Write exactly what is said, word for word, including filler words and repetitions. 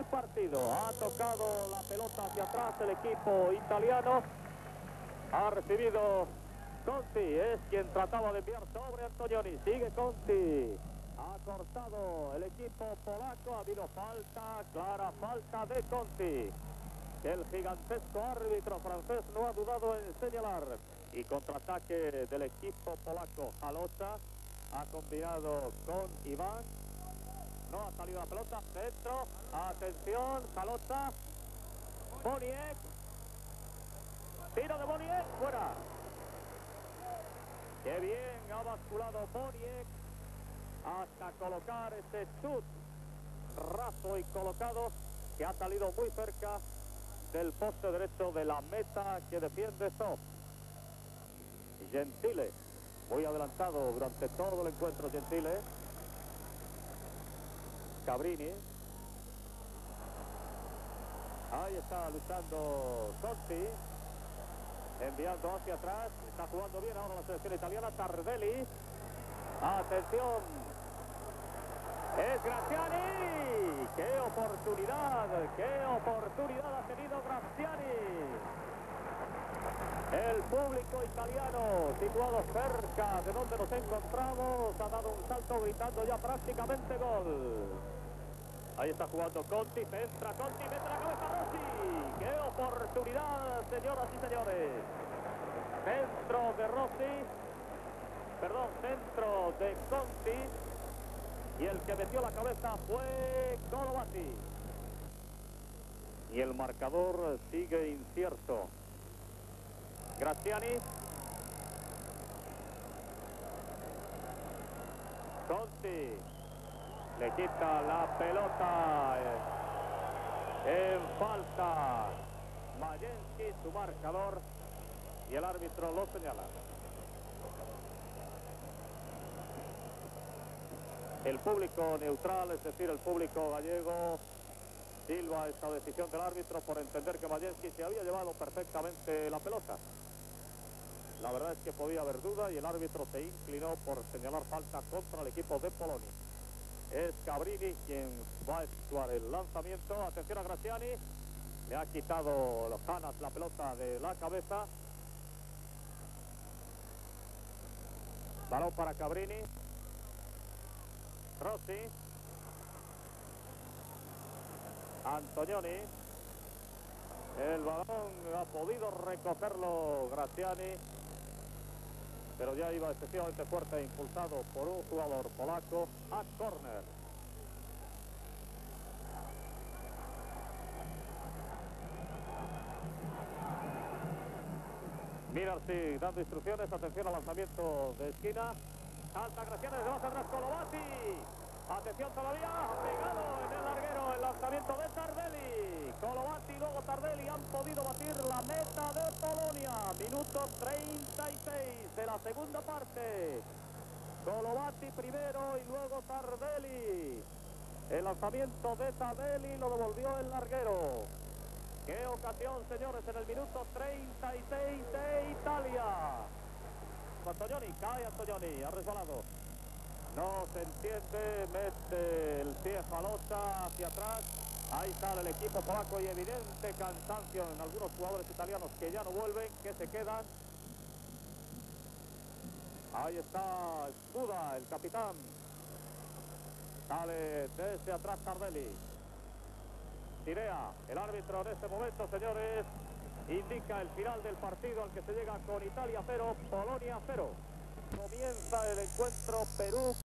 partido. Ha tocado la pelota hacia atrás el equipo italiano. Ha recibido Conti, es quien trataba de enviar sobre Antonioni. Sigue Conti. Ha cortado el equipo polaco. Ha habido falta, clara falta de Conti. El gigantesco árbitro francés no ha dudado en señalar. Y contraataque del equipo polaco. Jalota ha combinado con Iván. No ha salido la pelota. Dentro. Atención. Jalota. Boniek. Tiro de Boniek. Fuera. Qué bien ha basculado Boniek hasta colocar ese chut raso y colocado que ha salido muy cerca del poste derecho de la meta que defiende Zoff. Gentile, muy adelantado durante todo el encuentro Gentile. Cabrini. Ahí está luchando Conti. Enviando hacia atrás. Está jugando bien ahora la selección italiana. Tardelli. Atención. Es Graziani. ¡Qué oportunidad! ¡Qué oportunidad ha tenido Graziani! El público italiano, situado cerca de donde nos encontramos, ha dado un salto gritando ya prácticamente gol. Ahí está jugando Conti, centra Conti, mete la cabeza Rossi. ¡Qué oportunidad, señoras y señores! Centro de Rossi, perdón, centro de Conti, y el que metió la cabeza fue Colovati. Y el marcador sigue incierto. Graziani. Conti le quita la pelota en falta. Majewski, su marcador, y el árbitro lo señala. El público neutral, es decir, el público gallego, silba esta decisión del árbitro por entender que Majewski se había llevado perfectamente la pelota. La verdad es que podía haber duda y el árbitro se inclinó por señalar falta contra el equipo de Polonia. Es Cabrini quien va a efectuar el lanzamiento. Atención a Graziani. Le ha quitado los Hanas la pelota de la cabeza. Balón para Cabrini. Rossi. Antonioni. El balón ha podido recogerlo Graziani, pero ya iba excesivamente fuerte, impulsado por un jugador polaco a córner. Mirarsi dando instrucciones. Atención al lanzamiento de esquina. Alta Graziani, desde más atrás Colovati. Atención todavía, pegado en el larguero el lanzamiento de Tardelli. Colovati y luego Tardelli han podido batir la meta de Polonia. Minuto treinta y seis de la segunda parte. Colovati primero y luego Tardelli. El lanzamiento de Tardelli lo devolvió el larguero. ¡Qué ocasión, señores, en el minuto treinta y seis de Italia! Antonioni, cae Antonioni, ha resbalado. No se entiende, mete el pie Jalota hacia atrás. Ahí sale el equipo polaco y evidente cansancio en algunos jugadores italianos que ya no vuelven, que se quedan. Ahí está Scuda, el capitán. Sale desde atrás Tardelli. Tirea, el árbitro en este momento, señores, indica el final del partido al que se llega con Italia cero, Polonia cero. Comienza el encuentro Perú